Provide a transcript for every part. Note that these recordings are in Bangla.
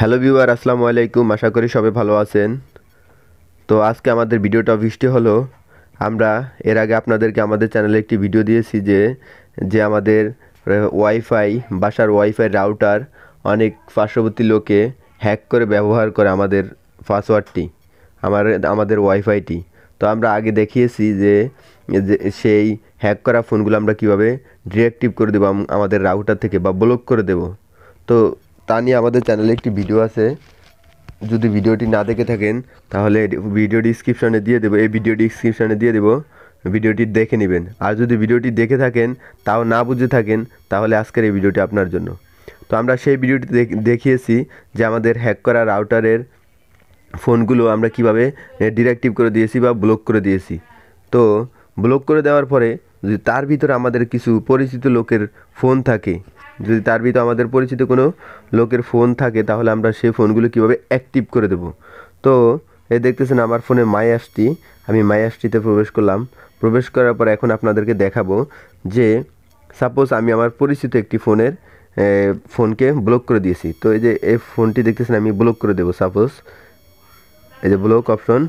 হ্যালো ভিউয়ার, আসসালামু আলাইকুম। আশা করি সবাই ভালো আছেন। তো আজকে আমাদের ভিডিও টপিকটি হলো, আমরা এর আগে আপনাদেরকে আমাদের চ্যানেলে একটি ভিডিও দিয়েছি যে যে আমাদের ওয়াইফাই, বাসার ওয়াইফাই রাউটার অনেক পার্শ্ববর্তী লোকে হ্যাক করে ব্যবহার করে আমাদের পাসওয়ার্ডটি, আমাদের ওয়াইফাইটি। তো আমরা আগে দেখিয়েছি যে সেই হ্যাক করা ফোনগুলো আমরা কীভাবে ডিঅ্যাক্টিভ করে দেবো আমাদের রাউটার থেকে বা ব্লক করে দেব। তো তা নিয়ে আমাদের চ্যানেলে একটি ভিডিও আছে। যদি ভিডিওটি না দেখে থাকেন তাহলে ভিডিও ডিসক্রিপশনে দিয়ে দেবো, এই ভিডিও ডিসক্রিপশনে দিয়ে দেবো, ভিডিওটি দেখে নেবেন। আর যদি ভিডিওটি দেখে থাকেন তাও না বুঝে থাকেন তাহলে আজকের এই ভিডিওটি আপনার জন্য। তো আমরা সেই ভিডিওটি দেখিয়েছি যে আমাদের হ্যাক করা রাউটারের ফোনগুলো আমরা কিভাবে ডিঅ্যাক্টিভ করে দিয়েছি বা ব্লক করে দিয়েছি। তো ব্লক করে দেওয়ার পরে যদি তার ভিতরে আমাদের কিছু পরিচিত লোকের ফোন থাকে, যদি তার ভিতরে আমাদের পরিচিত কোনো লোকের ফোন থাকে, তাহলে আমরা সেই ফোনগুলো কীভাবে অ্যাক্টিভ করে দেব। তো এই দেখতেছেন আমার ফোনে মাই অ্যাপসটি, আমি মাই অ্যাপসটিতে প্রবেশ করলাম। প্রবেশ করার পর এখন আপনাদেরকে দেখাবো যে সাপোজ আমি আমার পরিচিত একটি ফোনকে ব্লক করে দিয়েছি। তো এই যে এই ফোনটি দেখতেছেন আমি ব্লক করে দেবো। সাপোজ এই যে ব্লক অপশন,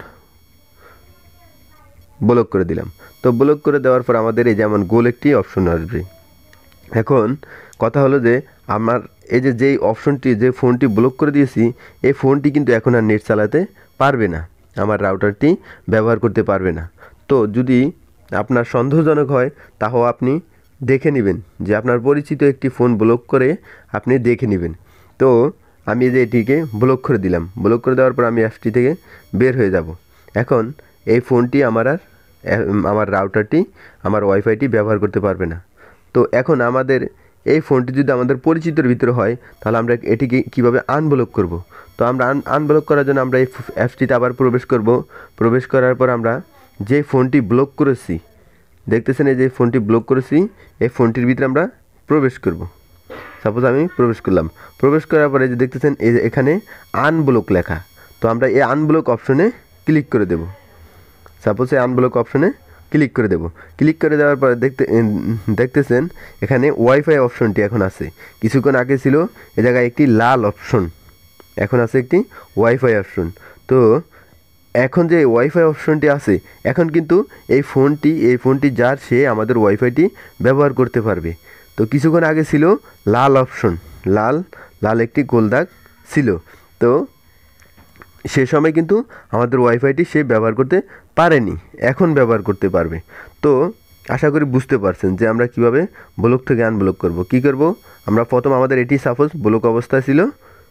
ব্লক করে দিলাম। তো ব্লক করে দেওয়ার পর আমাদের এই যেমন গোল একটি অপশন আসবে। এখন কথা হলো যে আমার এই যেই অপশনটি, যে ফোনটি ব্লক করে দিয়েছি, এই ফোনটি কিন্তু এখন আর নেট চালাতে পারবে না, আমার রাউটারটি ব্যবহার করতে পারবে না। তো যদি আপনার সন্দেহজনক হয় তাও আপনি দেখে নেবেন যে আপনার পরিচিত একটি ফোন ব্লক করে আপনি দেখে নেবেন। তো আমি যে এটিকে ব্লক করে দিলাম, ব্লক করে দেওয়ার পর আমি অ্যাপসটি থেকে বের হয়ে যাব। এখন এই ফোনটি আমার রাউটারটি, আমার ওয়াইফাইটি ব্যবহার করতে পারবে না। তো এখন আমাদের এই ফোনটি যদি আমাদের পরিচিতর ভিতরে হয় তাহলে আমরা এটিকে কীভাবে আনব্লক করব। তো আমরা আনব্লক করার জন্য আমরা এই অ্যাপসটিতে আবার প্রবেশ করব। প্রবেশ করার পর আমরা যে ফোনটি ব্লক করেছি, দেখতেছেন এই যে ফোনটি ব্লক করেছি, এই ফোনটির ভিতরে আমরা প্রবেশ করব। সাপোজ আমি প্রবেশ করলাম। প্রবেশ করার পরে যে দেখতেছেন এই যে এখানে আনব্লক লেখা, তো আমরা এই আনব্লক অপশনে ক্লিক করে দেব। সাপোজ এই আনব্লক অপশনে ক্লিক করে দেব। ক্লিক করে দেওয়ার পরে দেখতেছেন এখানে ওয়াইফাই অপশনটি এখন আছে। কিছুক্ষণ আগে ছিল এ জায়গায় একটি লাল অপশন, এখন আছে একটি ওয়াইফাই অপশন। তো এখন যে ওয়াইফাই অপশনটি আছে, এখন কিন্তু এই ফোনটি যার, সে আমাদের ওয়াইফাইটি ব্যবহার করতে পারবে। তো কিছুক্ষণ আগে ছিল লাল অপশন, লাল একটি গোল দাগ ছিল। তো সে সময় কিন্তু আমাদের ওয়াইফাইটি সে ব্যবহার করতে পারেনি, এখন ব্যবহার করতে পারবে। তো আশা করি বুঝতে পারছেন যে আমরা কিভাবে ব্লক থেকে আনব্লক করব। কি করব, আমরা প্রথম আমাদের এটি সাপোজ ব্লক অবস্থায় ছিল,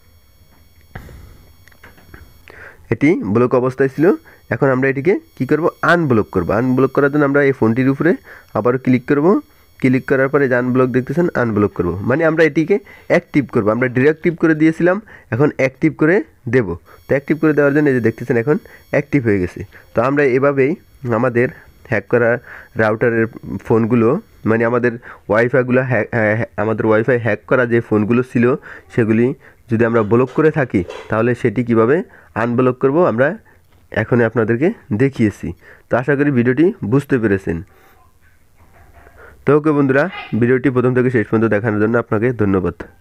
এটি ব্লক অবস্থায় ছিল, এখন আমরা এটিকে কি করব, আনব্লক করব। আনব্লক করার জন্য আমরা এই ফোনটির উপরে আবারও ক্লিক করব। ক্লিক করার পরে যে আনব্লক দেখতেছেন, আনব্লক করব, মানে আমরা এটিকে অ্যাক্টিভ করব। আমরা ডিঅ্যাক্টিভ করে দিয়েছিলাম, এখন অ্যাক্টিভ করে দেব। তো অ্যাক্টিভ করে দেওয়ার জন্য এই যে দেখতেছেন এখন অ্যাক্টিভ হয়ে গেছে। তো আমরা এভাবেই আমাদের হ্যাক করা রাউটারের ফোনগুলো, মানে আমাদের ওয়াইফাই হ্যাক করা যে ফোনগুলো ছিল সেগুলি যদি আমরা ব্লক করে থাকি তাহলে সেটি কিভাবে আনব্লক করব আমরা এখনই আপনাদেরকে দেখিয়েছি। তো আশা করি ভিডিওটি বুঝতে পেরেছেন। তো ওকে বন্ধুরা, ভিডিওটি প্রথম থেকে শেষ পর্যন্ত দেখানোর জন্য আপনাকে ধন্যবাদ।